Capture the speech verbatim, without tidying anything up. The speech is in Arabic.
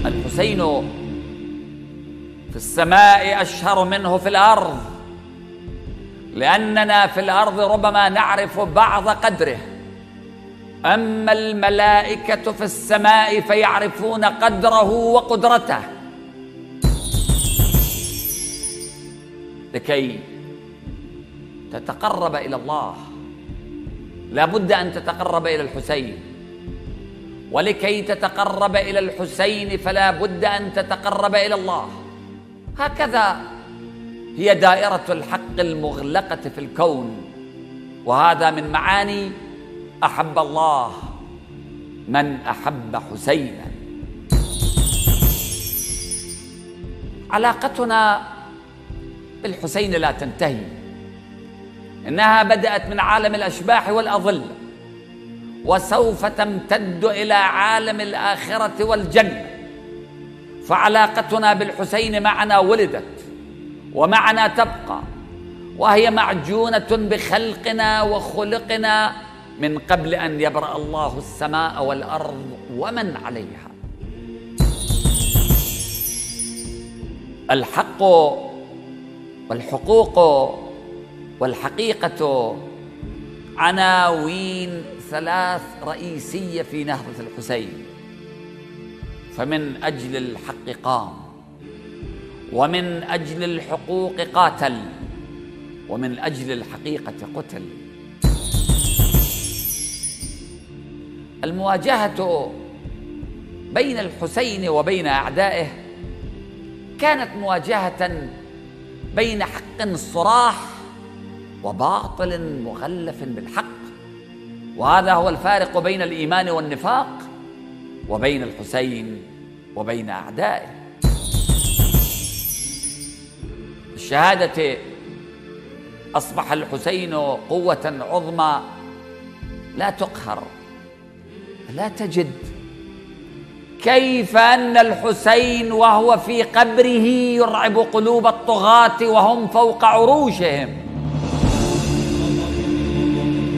الحسين في السماء أشهر منه في الأرض، لأننا في الأرض ربما نعرف بعض قدره، أما الملائكة في السماء فيعرفون قدره وقدرته. لكي تتقرب إلى الله لا بد أن تتقرب إلى الحسين، ولكي تتقرب إلى الحسين فلا بد أن تتقرب إلى الله. هكذا هي دائرة الحق المغلقة في الكون، وهذا من معاني أحب الله من أحب حسينا. علاقتنا بالحسين لا تنتهي، إنها بدأت من عالم الأشباح والأظلة، وسوف تمتد إلى عالم الآخرة والجنة. فعلاقتنا بالحسين معنا ولدت ومعنا تبقى، وهي معجونة بخلقنا وخلقنا من قبل أن يبرأ الله السماء والأرض ومن عليها. الحق والحقوق والحقيقة عناوين ثلاث رئيسية في نهضة الحسين. فمن أجل الحق قام، ومن أجل الحقوق قاتل، ومن أجل الحقيقة قتل. المواجهة بين الحسين وبين أعدائه كانت مواجهة بين حق صراح وباطل مغلف بالحق، وهذا هو الفارق بين الإيمان والنفاق، وبين الحسين وبين أعدائه. الشهادة أصبح الحسين قوة عظمى لا تقهر، لا تجد كيف أن الحسين وهو في قبره يرعب قلوب الطغاة وهم فوق عروشهم.